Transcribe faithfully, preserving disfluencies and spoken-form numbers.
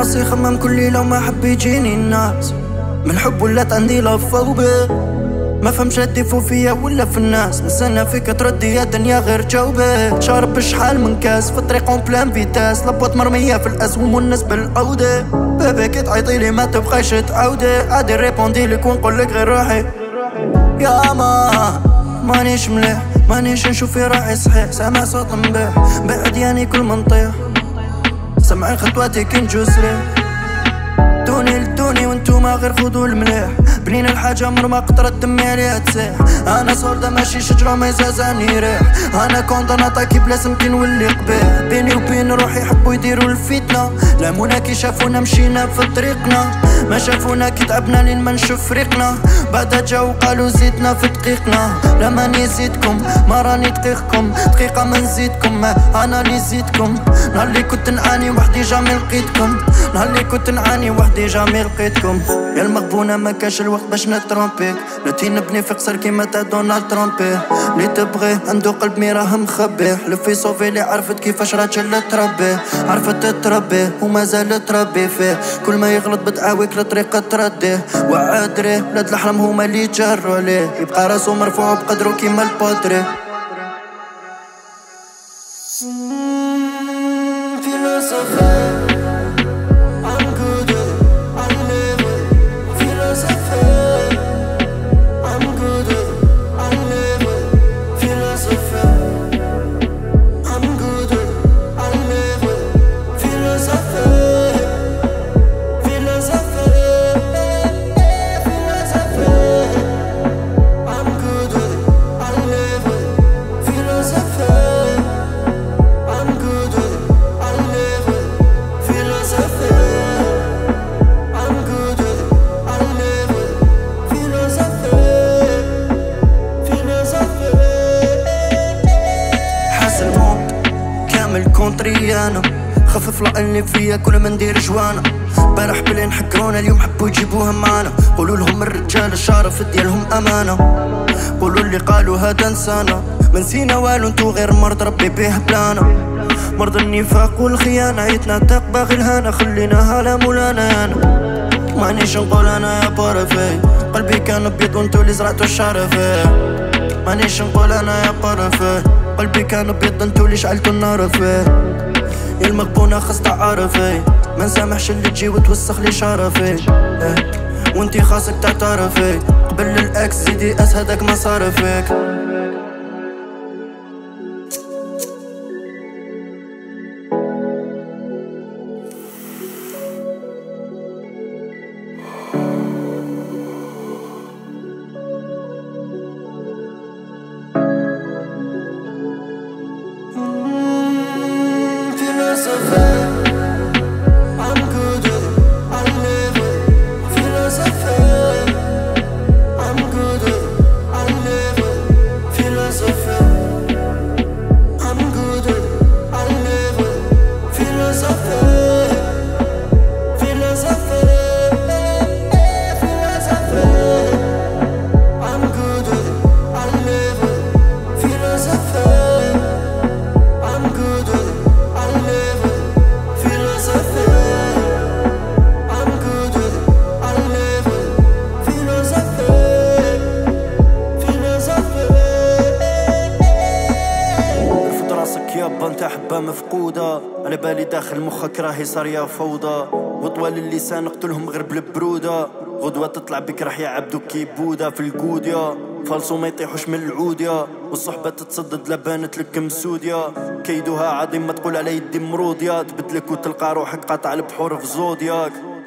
راسي خمم كل ليلة وما حب يجيني الناس، من الحب ولات عندي لفوبة، ما فهمش هدفوا فيا ولا في الناس، نستنى فيك تردي يا دنيا غير جاوبة. شارب بشحال من كاس في الطريق اون بلان فيتاس، لبوط مرمية في الاسهم والناس بالعودة، باباك تعيطيلي ما تبقاش تعاودي، عادي ريبونديلك ونقولك غير روحي يا ما مانيش مليح، مانيش نشوف في راحي صحيح، سامع صوت مبيح بعد يعني كل ما نطيح، سمعي خطواتي كي نجوز ليه، دوني لدوني وانتوما غير خذوا المليح، بنين الحاجة عمر ما قطرة دمي عليها تسيح، انا صولدة ماشي شجرة ما يزازاني ريح، انا كونت نعطاكي بلاص يمكن نولي قبيح، بيني وبين روحي يحبوا يديروا الفتنة، لامونا كي شافونا مشينا في طريقنا، ما شافونا كي تعبنا لين ما نشوف فريقنا، بعد جاو قالوا زيدنا في دقيقنا، لا ماني زيدكم ما راني دقيقكم، دقيقة ما نزيدكم انا اللي زيدكم، نهار اللي كنت نعاني وحدي جامي لقيتكم، نهار اللي كنت نعاني وحدي جامي لقيتكم، يا المغبونة ما كاش الوقت باش نترومبيك، نتي نبني في قصر كيما تاع دونالد ترومبي، اللي تبغيه عنده قلب مي راه مخبيه، لفي صوفي اللي عرفت كيفاش راجل تربي، عرفت تربيه ومازال تربي فيه، كل ما يغلط بتعاوك لطريقة ترديه، وعادريه ولاد الحرام هما اللي جروا عليه، يبقى راسو مرفوع بقدرو كيما البودري. كونتريانا خفف لأني فيا كل ما ندير جوانا، بارح بلين حكرونا اليوم حبوا يجيبوها معانا، قولوا لهم الرجال الشرف ديالهم امانه، قولوا اللي قالوا هذا انسانا، ما نسينا والو انتو غير مرض ربي بيه بلانا، مرض النفاق والخيانه عيتنا تاق باغي الهنا، خليناها لا مولانا انا مانيش نقول انا يا بارفي، قلبي كان ابيض وانتو اللي زرعتو الشعر فيه، مانيش نقول انا يا بارفي، قلبي كان ابيض انتو اللي شعلتو النار فيه، يا المغبونة خاص تعرفي، ما نسامحش اللي تجي وتوسخ لي شرفي، إيه وانتي خاصك تعترفي، قبل الاكس زيدي اس هداك ما صار فيك. انت حبة مفقودة، على بالي داخل مخك راهي صارية فوضى، وطوال اللسان نقتلهم غير بالبرودة، غدوة تطلع بك راح يعبدو كيبودة في الكوديا، فالصو ما يطيحوش من العودية، والصحبة تتصدد لبانت لك مسودية، كيدوها عظيم ما تقول على يدي مروديا، تبدلك وتلقى روحك قاطع البحور في زودياك.